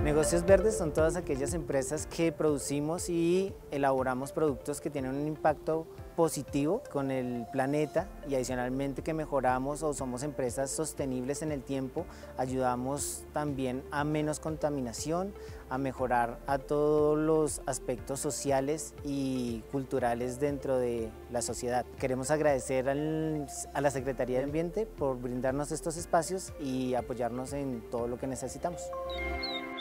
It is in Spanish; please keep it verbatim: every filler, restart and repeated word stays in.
Negocios verdes son todas aquellas empresas que producimos y elaboramos productos que tienen un impacto positivo con el planeta y adicionalmente que mejoramos o somos empresas sostenibles en el tiempo, ayudamos también a menos contaminación, a mejorar a todos los aspectos sociales y culturales dentro de la sociedad. Queremos agradecer al, a la Secretaría de Ambiente por brindarnos estos espacios y apoyarnos en todo lo que necesitamos.